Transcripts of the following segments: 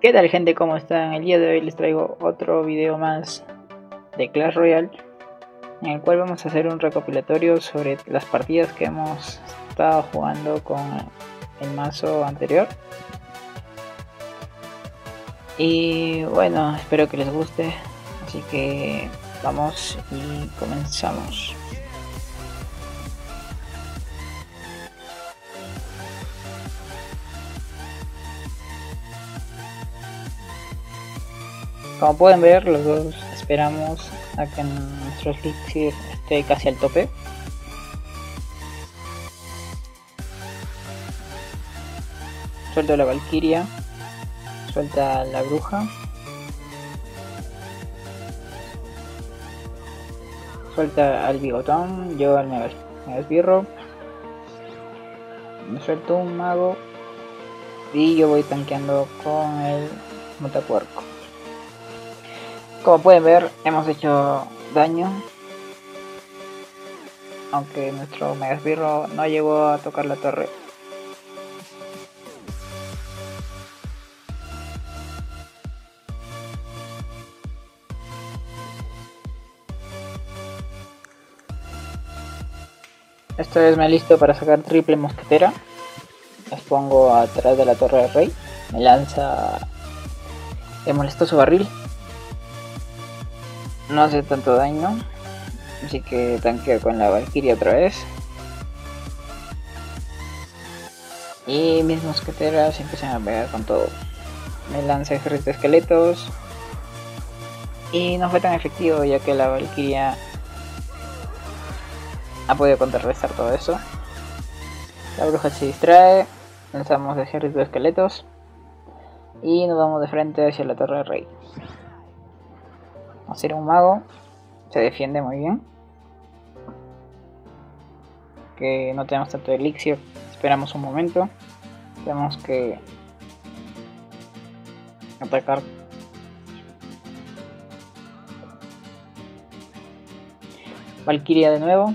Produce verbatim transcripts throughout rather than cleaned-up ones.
¿Qué tal, gente? ¿Cómo están? El día de hoy les traigo otro video más de Clash Royale, en el cual vamos a hacer un recopilatorio sobre las partidas que hemos estado jugando con el mazo anterior. Y bueno, espero que les guste, así que vamos y comenzamos. Como pueden ver, los dos esperamos a que nuestro elixir esté casi al tope. Suelto la Valkyria, suelta la bruja, suelta al bigotón, yo al mega esbirro, me suelto un mago y yo voy tanqueando con el matapuerco. Como pueden ver, hemos hecho daño, aunque nuestro mega esbirro no llegó a tocar la torre. Esta vez me listo para sacar triple mosquetera. Las pongo atrás de la torre del rey. Me lanza el molestoso barril. No hace tanto daño, así que tanqueo con la Valkyria otra vez. Y mis mosqueteras empiezan a pegar con todo. Me lanza ejército de esqueletos. Y no fue tan efectivo, ya que la Valkyria ha podido contrarrestar todo eso. La bruja se distrae. Lanzamos ejército de esqueletos. Y nos vamos de frente hacia la torre del rey. Vamos a ir a un mago. Se defiende muy bien. Que no tenemos tanto elixir. Esperamos un momento. Tenemos que atacar. Valkyria de nuevo.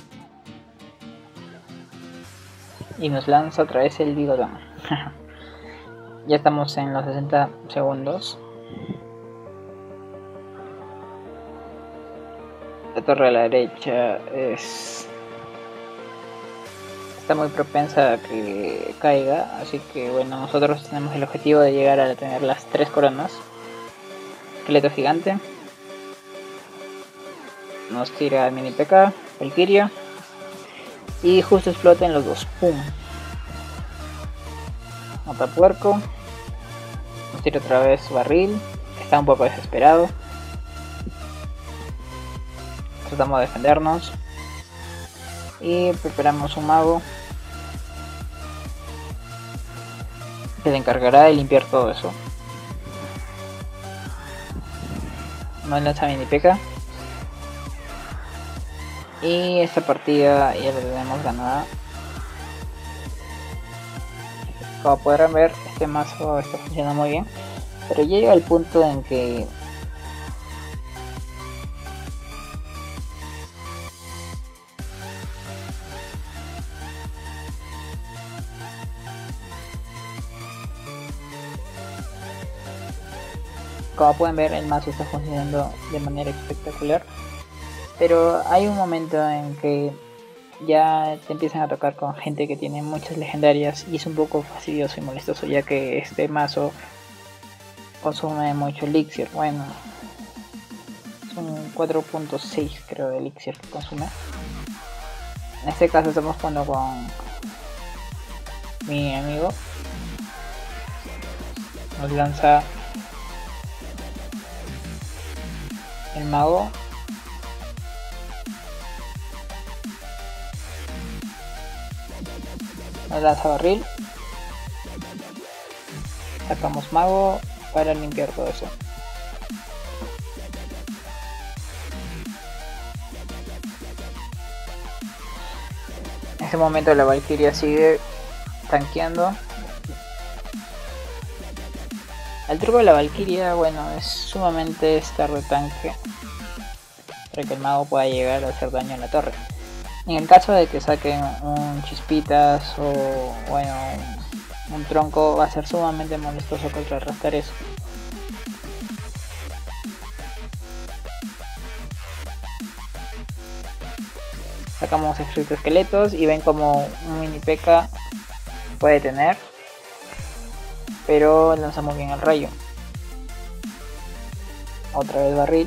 Y nos lanza otra vez el bigotón. Ya estamos en los sesenta segundos. La torre a la derecha es está muy propensa a que caiga, así que bueno, nosotros tenemos el objetivo de llegar a tener las tres coronas. Esqueleto gigante. Nos tira mini P K, Valkyria. Y justo explotan los dos. ¡Pum! Matapuerco. Nos tira otra vez barril. Está un poco desesperado. Tratamos de defendernos. Y preparamos un mago que se encargará de limpiar todo eso. No lanza mini P K. Y esta partida ya la tenemos ganada. Como podrán ver, este mazo está funcionando muy bien. Pero ya llega el punto en que como pueden ver, el mazo está funcionando de manera espectacular. Pero hay un momento en que ya te empiezan a tocar con gente que tiene muchas legendarias y es un poco fastidioso y molestoso, ya que este mazo consume mucho elixir. Bueno, son cuatro punto seis creo de elixir que consume. En este caso estamos jugando con mi amigo. Nos lanza el mago. Nos lanza barril. Sacamos mago para limpiar todo eso. En este momento la Valkyria sigue tanqueando. El truco de la Valkyria, bueno, es sumamente estar de tanque para que el mago pueda llegar a hacer daño en la torre. En el caso de que saquen un chispitas o bueno Un tronco va a ser sumamente molestoso contrarrestar eso. Sacamos exoesqueletos y ven como un mini P.E.K.K.A puede tener, pero lanzamos bien el rayo. Otra vez barril.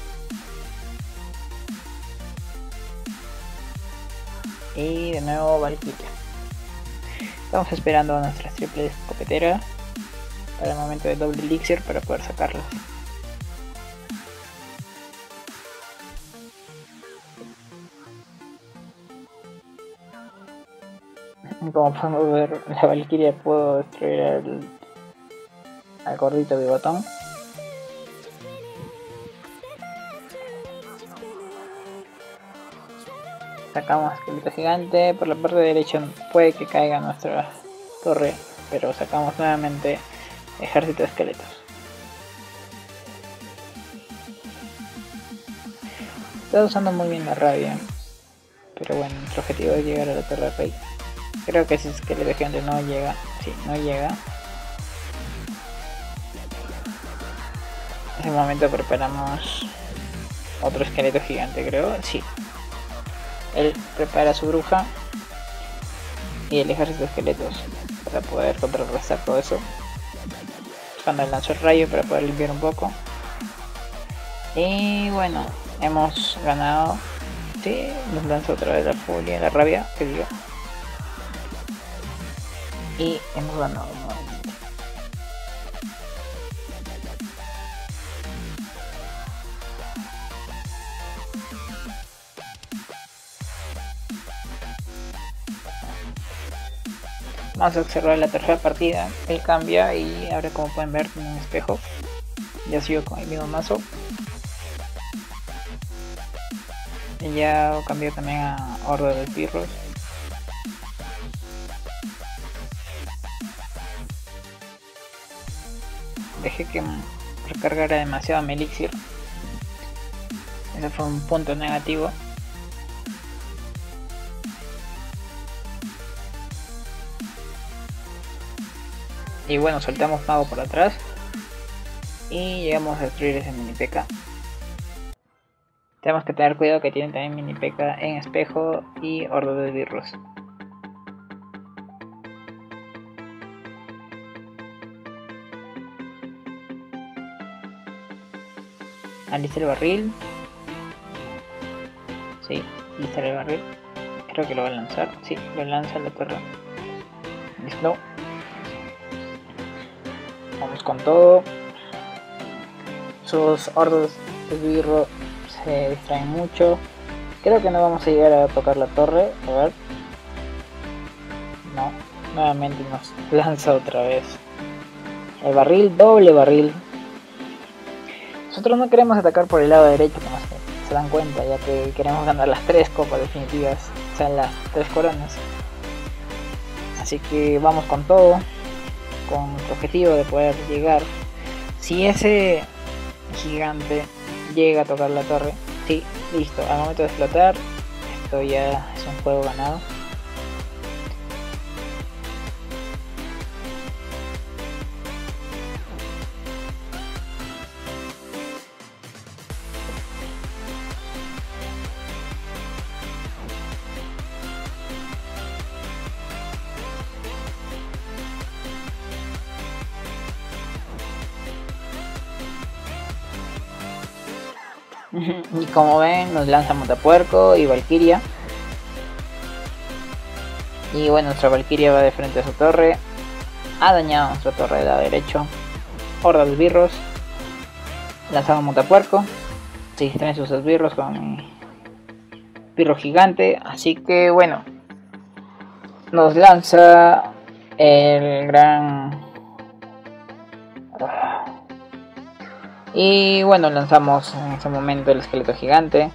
Y de nuevo Valkyria. Estamos esperando a nuestras triple escopetera para el momento de doble elixir para poder sacarlas. Como podemos ver, la Valkyria pudo destruir al, al gordito bigotón. Sacamos esqueleto gigante. Por la parte derecha puede que caiga nuestra torre, pero sacamos nuevamente ejército de esqueletos. Está usando muy bien la rabia, pero bueno, nuestro objetivo es llegar a la torre de rey. Creo que ese esqueleto gigante no llega. Sí, no llega. En ese momento preparamos otro esqueleto gigante, creo. Sí. Él prepara su bruja y el ejército de esqueletos para poder contrarrestar todo eso. Cuando lanzó el rayo para poder limpiar un poco. Y bueno, hemos ganado. Sí, nos lanza otra vez la furia, la rabia, que digo. Y hemos ganado nuevamente. Vamos a observar la tercera partida. Él cambia y ahora, como pueden ver, tiene un espejo. Ya sigo con el mismo mazo. Y ya cambió también a Horda de Pirros. Dejé que recargara demasiado mi elixir. Ese fue un punto negativo. Y bueno, soltamos mago por atrás. Y llegamos a destruir ese mini P.E.K.K.A. Tenemos que tener cuidado que tiene también mini P.E.K.K.A en espejo y horda de birros. Alista el barril. Sí, lista el barril. Creo que lo va a lanzar. Sí, lo lanza a la torre. Listo. Vamos con todo. Sus hordas de birro se distraen mucho. Creo que no vamos a llegar a tocar la torre. A ver. No. Nuevamente nos lanza otra vez el barril, doble barril. Nosotros no queremos atacar por el lado derecho, como se, se dan cuenta, ya que queremos ganar las tres copas definitivas, o sea, las tres coronas. Así que vamos con todo, con nuestro objetivo de poder llegar. Si ese gigante llega a tocar la torre, sí, listo, al momento de explotar, esto ya es un juego ganado. Y como ven, nos lanza Montapuerco y Valkyria. Y bueno, nuestra Valkyria va de frente a su torre. Ha dañado nuestra torre de lado derecho. Horda de esbirros. Lanzamos Montapuerco. Se distraen sus esbirros con mi pirro gigante. Así que bueno, nos lanza el gran... Y bueno, lanzamos en ese momento el esqueleto gigante.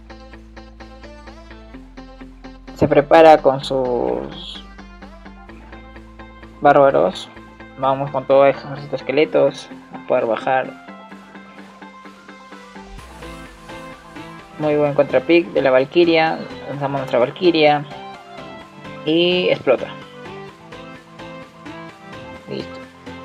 Se prepara con sus bárbaros. Vamos con todo ejército esqueletos a poder bajar. Muy buen contrapick de la Valkyria. Lanzamos nuestra Valkyria y explota. Listo.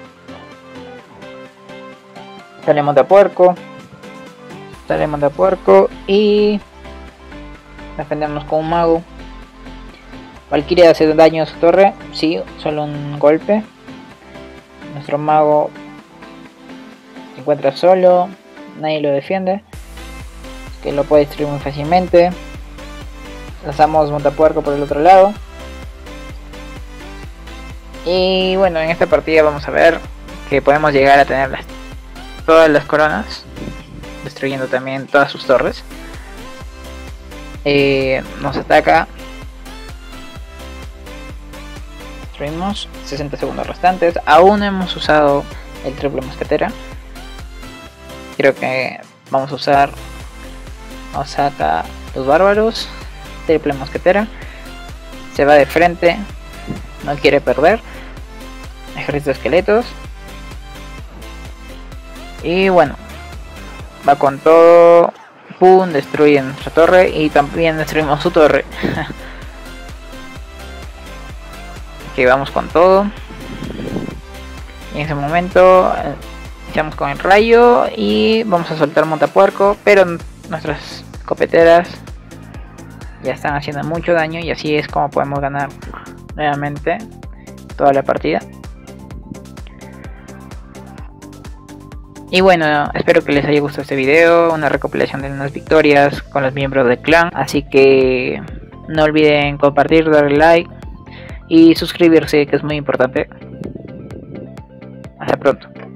Sale montapuerco. Sale montapuerco y defendemos con un mago. Valkyria hace daño a su torre, sí, solo un golpe. Nuestro mago se encuentra solo, nadie lo defiende, que lo puede destruir muy fácilmente. Lanzamos montapuerco por el otro lado. Y bueno, en esta partida vamos a ver que podemos llegar a tener las, todas las coronas, destruyendo también todas sus torres. Eh, nos ataca. Destruimos. sesenta segundos restantes. Aún no hemos usado el triple mosquetera. Creo que vamos a usar. Nos saca los bárbaros. Triple mosquetera. Se va de frente. No quiere perder. Ejército de esqueletos. Y bueno. Va con todo. Pum, destruye nuestra torre y también destruimos su torre. Ok, vamos con todo. Y en ese momento eh, iniciamos con el rayo y vamos a soltar montapuerco, pero nuestras escopeteras ya están haciendo mucho daño y así es como podemos ganar nuevamente toda la partida. Y bueno, espero que les haya gustado este video, una recopilación de unas victorias con los miembros del clan, así que no olviden compartir, darle like y suscribirse, que es muy importante. Hasta pronto.